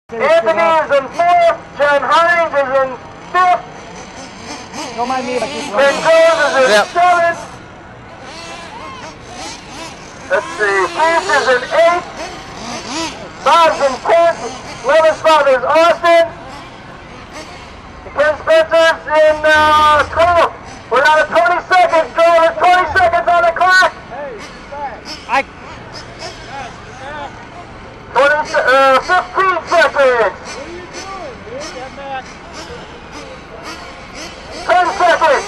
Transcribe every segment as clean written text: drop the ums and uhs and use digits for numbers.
Anthony is in fourth. John Hines is in fifth. Don't mind me if I keep Ben Jones is in seventh. Let's see. Keith is in eighth. Bob's in 10th. Levis Father's Austin. Ken Spencer's in 12th. We're down to 20 seconds. There's 20 seconds on the clock. I 15 seconds. 10 seconds.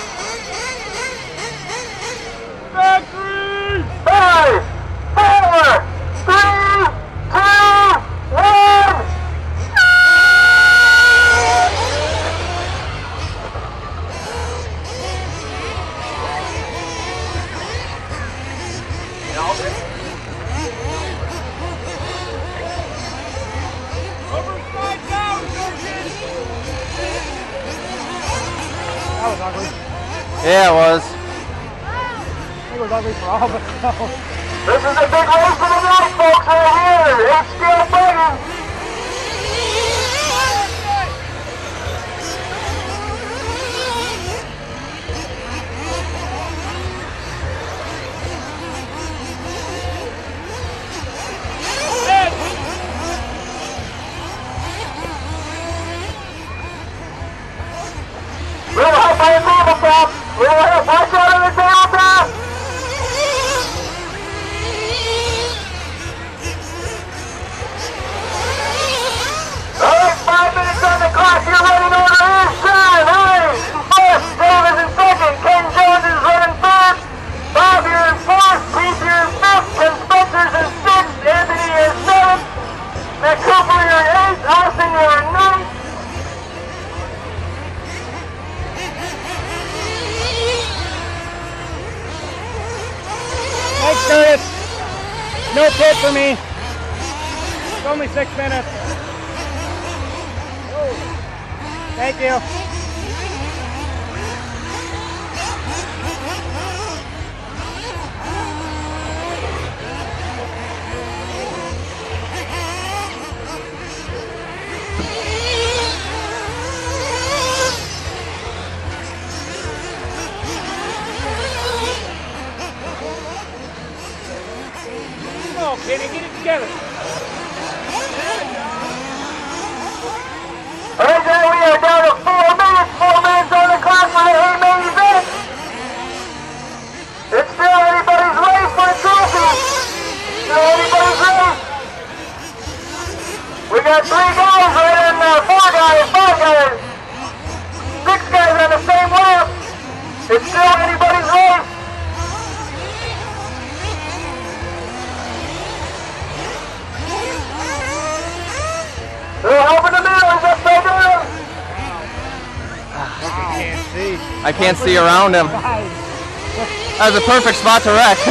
5, 4, 3, 2, 1. That was ugly. Yeah, it was. I think it was ugly for all of us. This is a big race for the night, folks, right here. It's still fighting. Little help by the tabletop. Little help. Watch out on the tabletop. All right, 5 minutes on the clock. You're running order is John Hines in first. Dave is in second. Ken Jones is running third. Bob, you're in fourth. Keith, you're in fifth. Ken Spencer's in sixth. Anthony is seventh. Matt Cooper, you're in eighth. Austin, you're in ninth. Thanks, Curtis. No pit for me. It's only 6 minutes. Thank you. Come on, Kenny, get it together. Alright, now we are down to 4 minutes. 4 minutes on the clock for the main event. It's still anybody's race for the trophy. Still anybody's race. We got 3 guys right in there, 4 guys, 5 guys, 6 guys on the same lap. It's still anybody's race. Little help in the middle, he's upside down. Can't see. I can't see around him. That was a perfect spot to wreck.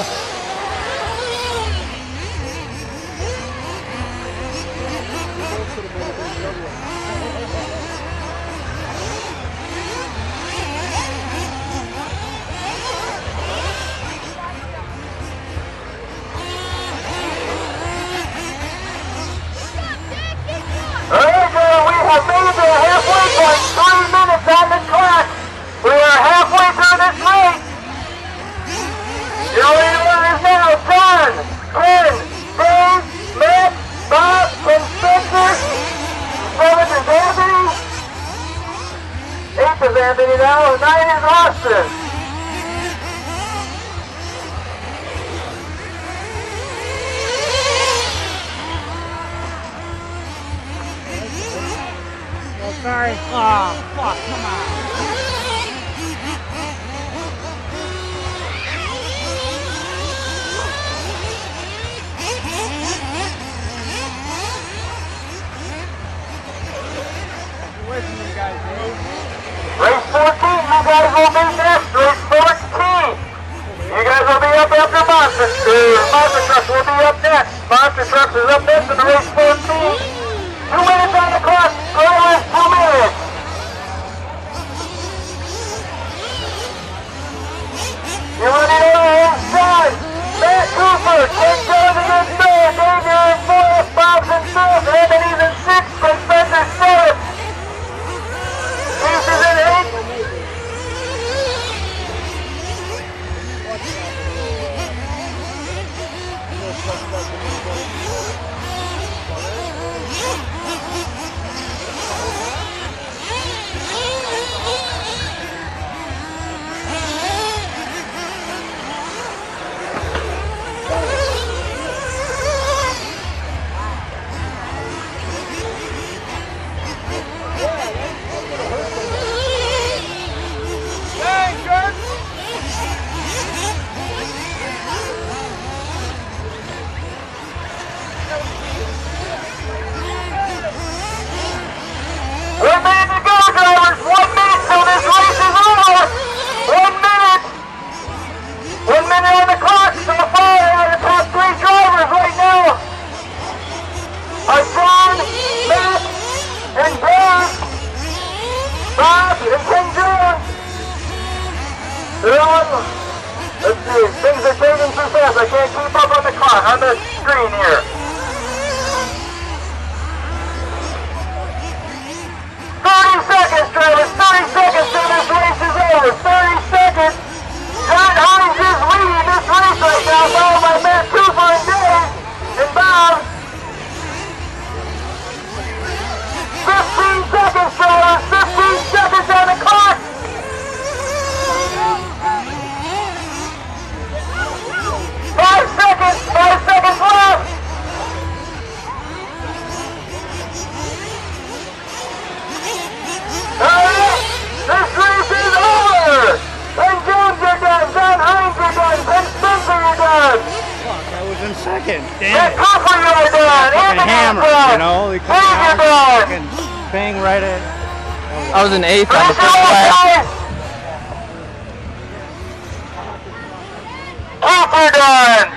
Alright, we have made the halfway point. 3 minutes on the clock. We are halfway through this race. Your leader is now John, Ken, Dave, Matt, Bob, and Spencer. 7th is Anthony. 8th is Anthony now. 9 is Austin. Oh, sorry. Oh, fuck, come on. Away from them guys, Dave. Race 14, you guys will be next. Race 14. You guys will be up after Monster. Monster Trucks will be up next. Monster Trucks is up next in race 14. 2 minutes on the clock. Early 2 minutes. You're running over inside. Matt Cooper, Ken Jones against Noah. Dave, you're in fourth. Bob's in fifth. Anthony's in sixth. followed by Matt Cooper and Dave and Bob. 15 seconds, fellas. 15 seconds on the clock. 5 seconds. 5 seconds left. This race is over! Ben Jones, you're done. John Hines, you're done. Ben Spencer, you're done. Fuck, I was in second. Ben Damn it. Cooper, you're done. Fucking Anthony, hammer, you're done. you know? They come Dave, out you're and done. fucking bang right at. I was in 8th on the Race first your lap. guys. Cooper done.